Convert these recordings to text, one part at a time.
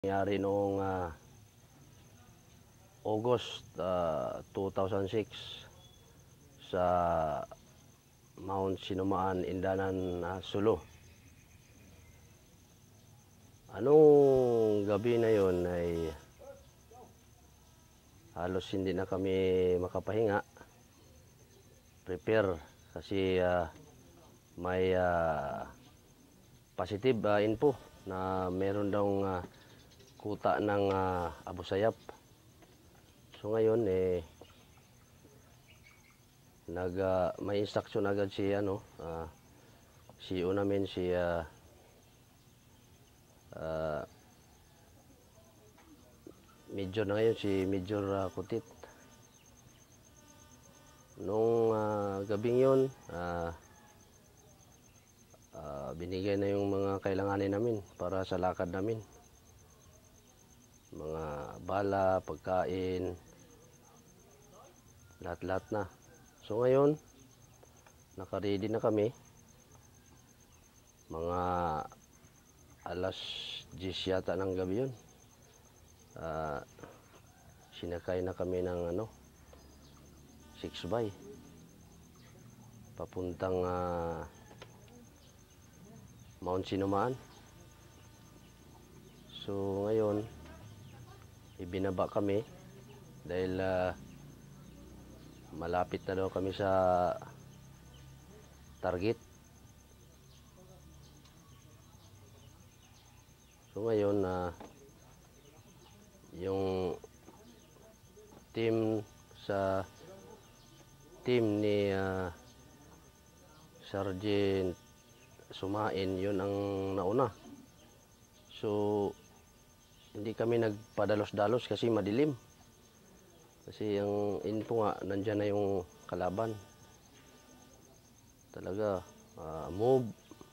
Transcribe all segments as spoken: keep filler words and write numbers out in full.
Nangyari noong uh, August uh, two thousand six sa Mount Sinumaan, Indanan, uh, Sulu. Anong gabi na yon ay halos hindi na kami makapahinga. Prepare kasi uh, may uh, positive uh, info na meron daw uh, kuta ng uh, Abu Sayyaf. So ngayon eh nag uh, may instruction agad si ano uh, C E O namin si uh, uh, Major na ngayon, si Major uh, Kutit. Nung uh, gabing yun, uh, uh, binigay na yung mga kailanganin namin para sa lakad namin. Mga bala, pagkain, lahat-lahat na. So ngayon, nakaready na kami. Mga alas diyes yata ng gabi yun. Uh, sinakay na kami ng ano, six by. Papuntang uh, Mount Sinumaan. So ngayon, ibinaba kami dahil uh, malapit na daw kami sa target. So ngayon uh, yung team sa team ni uh, Sergeant Sumain, yun ang nauna. So hindi kami nagpadalos-dalos kasi madilim. Kasi ang info nga, nandyan na yung kalaban. Talaga, uh, move.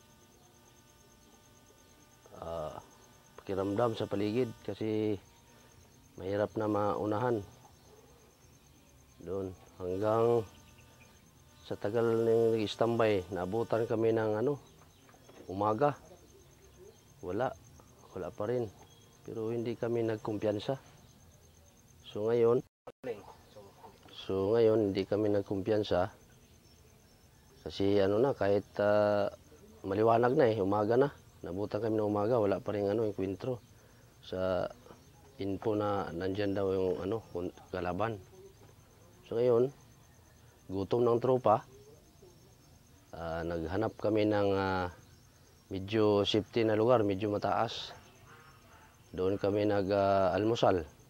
Uh, pakiramdam sa paligid kasi mahirap na maunahan. Doon, hanggang sa tagal ng nag-standby, naabutan kami ng ano, umaga. Wala, wala pa rin. Pero hindi kami nagkumpiyansa. So ngayon, so ngayon hindi kami nagkumpiyansa. Kasi ano na, kahit uh, maliwanag na eh, umaga na. Nabutan kami ng umaga, wala pa rin ano, enkwentro. Sa info na nandyan daw yung ano, kalaban. So ngayon, gutom ng tropa. Uh, naghanap kami ng uh, medyo safety na lugar, medyo mataas. Doon kami nag-almusal. Uh,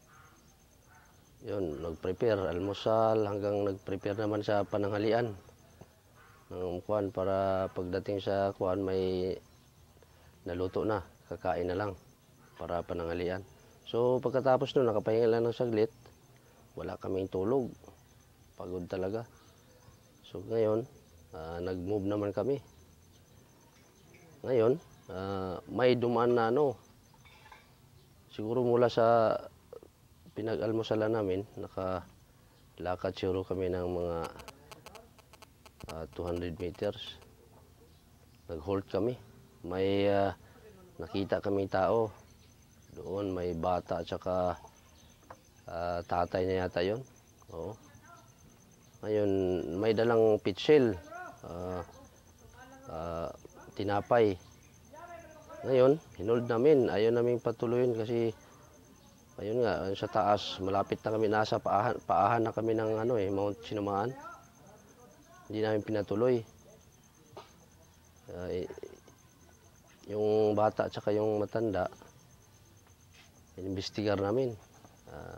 Yun, nag-prepare, almusal, hanggang nag-prepare naman sa pananghalian. Ng kuwan para pagdating sa kuwan may naluto na, kakain na lang para pananghalian. So pagkatapos nun, nakapahinga lang ng saglit, wala kaming tulog. Pagod talaga. So ngayon, uh, nag-move naman kami. Ngayon, uh, may dumaan na ano, siguro mula sa pinag-almusalan namin, nakalakad siguro kami ng mga uh, two hundred meters. Nag-halt kami. May uh, nakita kaming tao. Doon may bata at saka uh, tatay niya yata yun. Oo. Ngayon, may dalang pitsil, uh, uh, tinapay. Ngayon, hinold namin. Ayaw namin patuloyin kasi ayun nga, sa taas, malapit na kami, nasa paahan, paahan na kami ng ano eh, Mount Sinumaan. Hindi namin pinatuloy. Uh, yung bata at saka yung matanda, inimbestigar namin. Uh,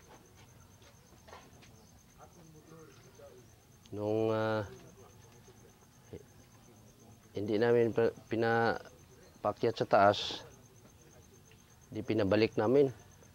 nung uh, hindi namin pinapakyat sa taas, di pinabalik namin.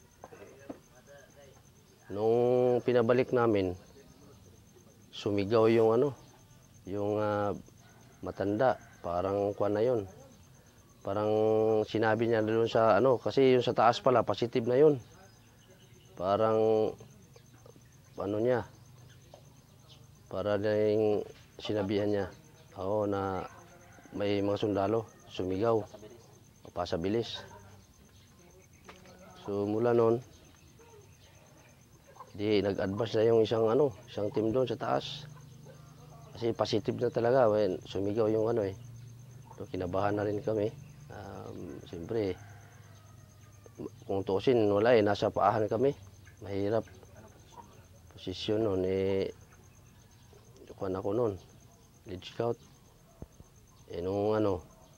Nung pinabalik namin, sumigaw yung ano, yung uh, matanda, parang kuwan na yun. Parang sinabi niya doon sa ano, kasi yung sa taas pala, positive na yun. Parang, ano niya, para na yung sinabihan niya, oo, na may mga sundalo, sumigaw, pasabilis. So mula noon, di nag-advance na yung isang ano, isang team doon sa taas. Kasi positive na talaga, when sumigaw yung ano eh. So kinabahan na rin kami. Um, Siyempre, kung tuusin, wala eh, nasa paahan kami. Mahirap. Posisyon noon eh, kuhan ako noon, lead scout. Eh nung ano,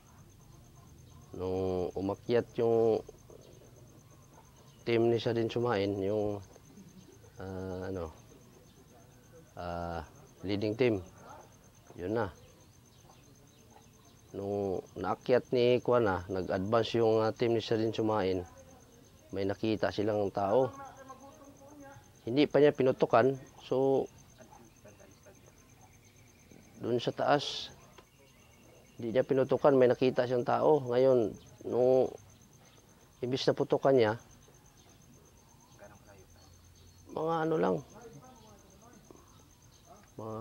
nung umakyat yung team ni Sadin Sumain, yung ah, ano, ah, leading team, yun na. Nung naakyat ni Kuana, nag-advance yung ah, team ni Sadin Sumain, may nakita silang tao. Hindi pa niya pinutukan, so doon sa taas, hindi niya pinutukan, may nakita siyang tao. Ngayon, nung imbis na putukan niya, mga ano lang, mga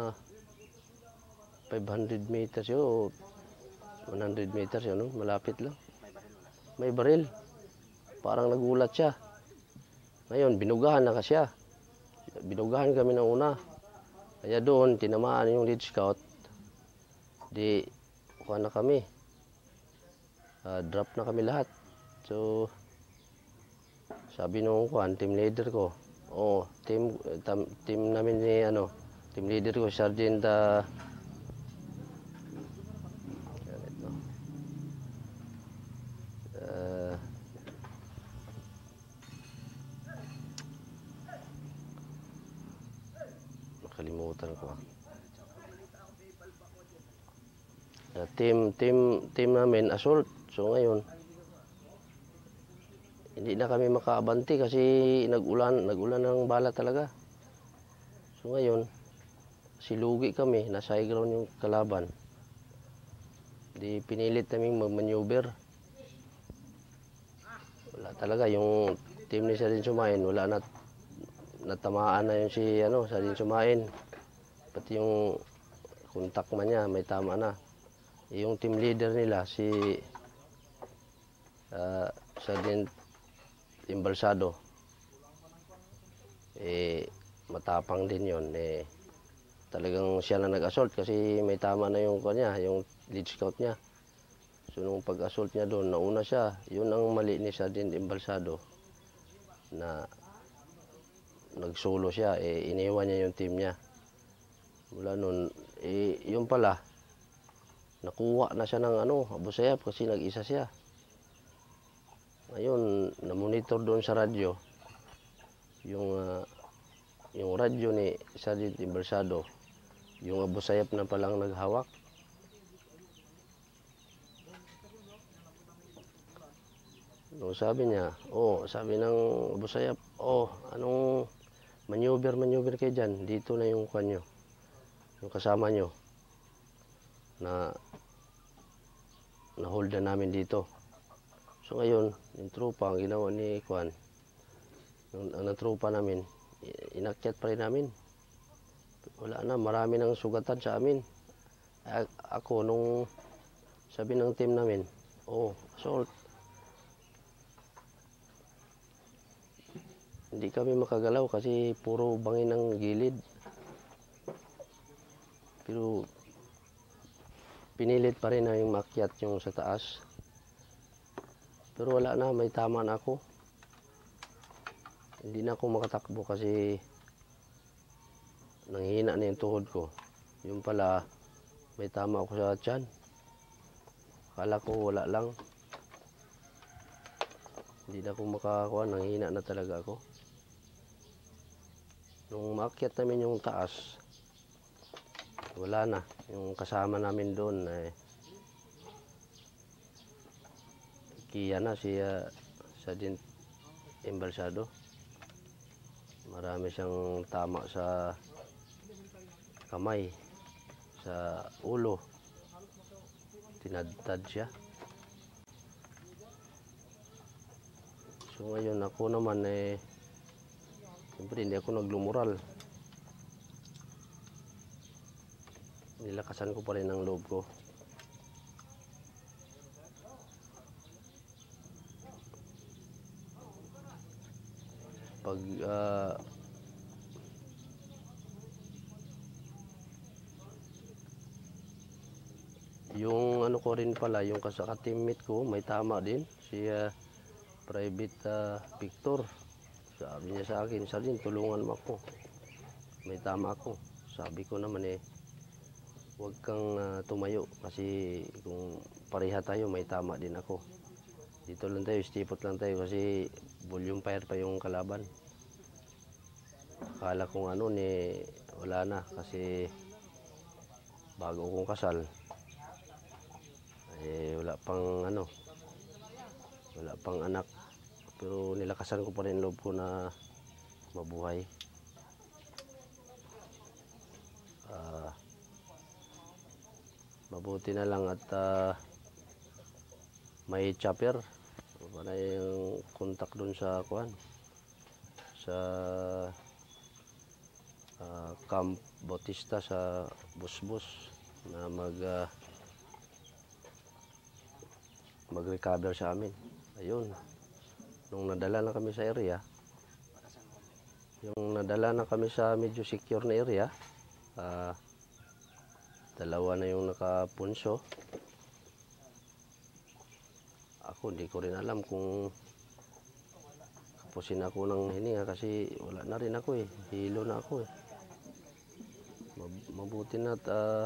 five hundred meters yun, o one hundred meters yun, no? Malapit lang. May baril. Parang nagulat siya. Ngayon, binugahan na kasi siya. Binugahan kami ng una. Kaya doon, tinamaan yung lead scout. Di, kuha na kami. Uh, drop na kami lahat. So, sabi nung kuhan, team leader ko, oh, team, tam, team namin ni, ano, team leader ko, Sergeant, uh, uh, nakalimutan ko. Uh, team, team, team namin, assault. So, ngayon, hindi na kami makaabanti kasi nag-ulan, nag-ulan ng bala talaga. So ngayon, silugi kami, nasa high ground yung kalaban. Di pinilit naming mag-maneuver. Wala talaga, yung team ni Sadin Sumain, wala na, natamaan na yung si ano, Sadin Sumain. Pati yung kontak man niya, may tama na. Yung team leader nila, si uh, Sergeant Imbalsado, eh matapang din yon, eh talagang siya na nag-assault kasi may tama na yung kanya, yung lead scout niya. So nung pag-assault niya doon, nauna siya. Yun ang mali ni Sergeant Imbalsado, na nagsolo siya, eh iniwan niya yung team niya. Mula noon, eh yun pala, nakuha na siya ng ano, abusayap kasi nag-isa siya. Ngayon, na-monitor doon sa radyo, yung uh, yung radyo ni Sergeant Imbalsado, yung abusayap na palang naghawak. No, sabi niya, oh, sabi ng abusayap, oh, anong maneuver, maneuver kayo dyan, dito na yung kanyo, yung kasama nyo, na na-hold na namin dito. So ngayon, yung tropa, ang ginawa ni Kwan, ang, ang tropa namin, inakyat pa rin namin. Wala na, marami ng sugatan sa amin. A ako, nung sabi ng team namin, oh, assault. Hindi kami makagalaw kasi puro bangin ng gilid. Pero pinilit pa rin na yung makyat yung sa taas. Pero wala na, may tama na ako. Hindi na ako makatakbo kasi nanghihina na yung tuhod ko. Yung pala, may tama ako sa tiyan. Akala ko wala lang. Hindi na ako makakuha, nanghihina na talaga ako. Nung maakyat namin yung taas, wala na. Yung kasama namin doon, eh, kiya na si uh, Sergeant Imbalsado. Marami siyang tama sa kamay, sa ulo. Tinadtad siya. So ngayon ako naman, eh, siyempre hindi ako naglumural. Nilakasan ko pa rin ang loob ko. pag ah, yung ano ko rin pala, yung kasaka teammate ko, may tama din. Si ah, Private ah, Victor. Sabi niya sa akin, Salin, tulungan mo ako. May tama ako. Sabi ko naman eh, huwag kang ah, tumayo kasi kung pareha tayo, may tama din ako. Dito lang tayo, stipot lang tayo kasi volume fire pa yung kalaban. Akala kong ano ni wala na kasi bago kong kasal eh wala pang ano, wala pang anak, pero nilakasan ko pa rin loob ko na mabuhay. Ah, mabuti na lang at ah, may chopper para yung contact dun sa kuan sa ah, Camp Bautista sa Busbus na mag ah, mag-recover sa amin. Ayun, nung nadala na kami sa area, yung nadala na kami sa medyo secure na area, ah, dalawa na yung nakapunso. Ako hindi ko rin alam kung kapusin ako ng hininga kasi wala na rin ako eh, hilo na ako eh. Mabuti na at ah,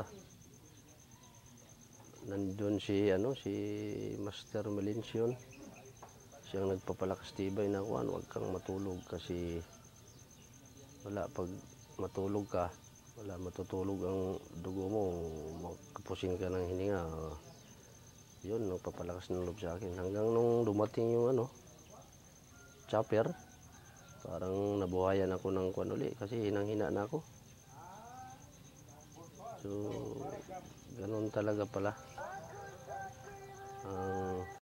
nandun si ano si Master Melencio, siyang nagpapalakas tibay na kuan, wag kang matulog kasi wala, pag matulog ka wala, matutulog ang dugo mo, magkapusin ka ng hininga. Yun, nagpapalakas ng loob sa akin hanggang nung dumating yung ano chopper, parang nabuhayan ako ng kuan uli kasi hinang hina na ako. So ganun talaga pala ang